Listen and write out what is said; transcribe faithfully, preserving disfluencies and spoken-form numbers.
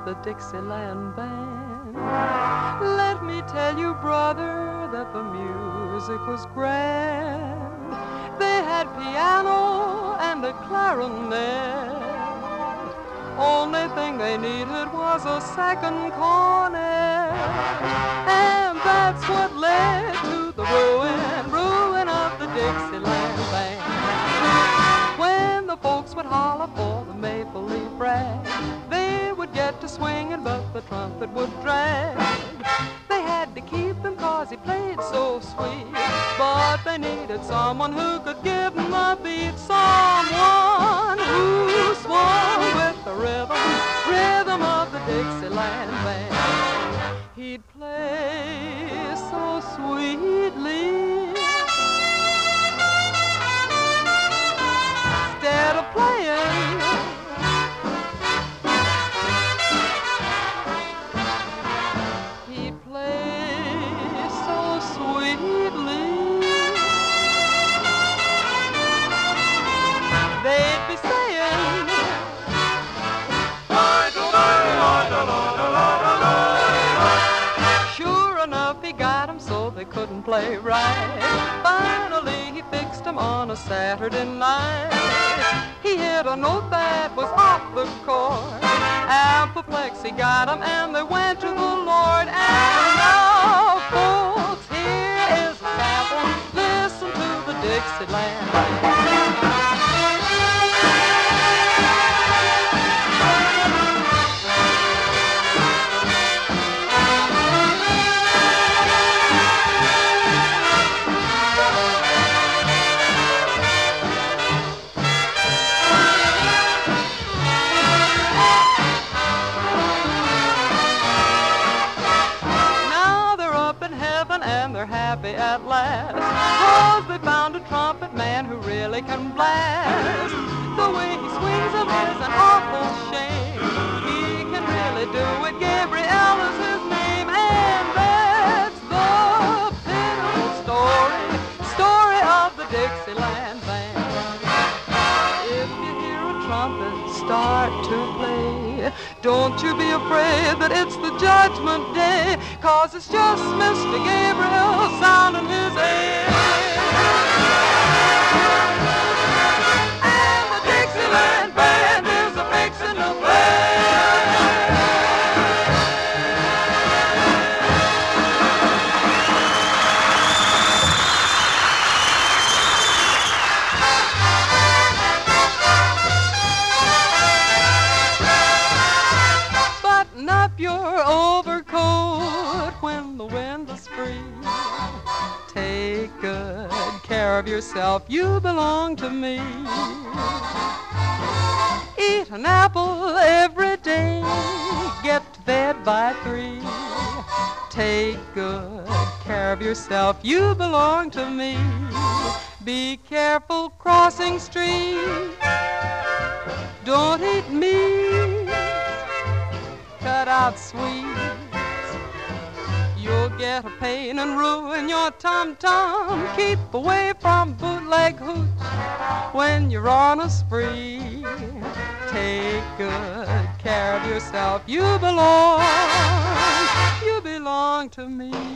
the Dixieland Band. Let me tell you, brother, that the music was grand. They had piano and a clarinet. Only thing they needed was a second cornet. And that's what led to the ruin, ruin of the Dixieland Band. When the folks would holler for the maple leaf rag, they would get to swinging, but the trumpet would drag. They had to keep him 'cause he played so sweet, but they needed someone who could give them the beat, someone who swung with the rhythm, rhythm of the Dixieland Band. He'd play so sweetly, instead of playing, he'd play so sweetly, they'd be saying, sure enough he got 'em so they couldn't play right. Finally he fixed 'em on a Saturday night. He hit a note that was off the chord. Apoplexy got 'em and they went to the Lord. And now, folks, here is a sample. Listen to the Dixieland Band. And they're happy at last, 'cause they found a trumpet man who really can blast. The way he swings them is an awful shame. He can really do it. Gabriel is his name. And that's the pitiful story, story of the Dixieland Band. If you hear a trumpet start to play, don't you be afraid that it's the judgment day, 'cause it's just Mister Gabriel sounding his A. And the Dixieland Band is a fixin' to play. Button up your overcoat when the wind is free. Take good care of yourself, you belong to me. Eat an apple every day, get to bed by three. Take good care of yourself, you belong to me. Be careful crossing streets, don't eat meat, cut out sweets, you'll get a pain and ruin your tum-tum. Keep away from bootleg hooch when you're on a spree. Take good care of yourself, you belong, you belong to me.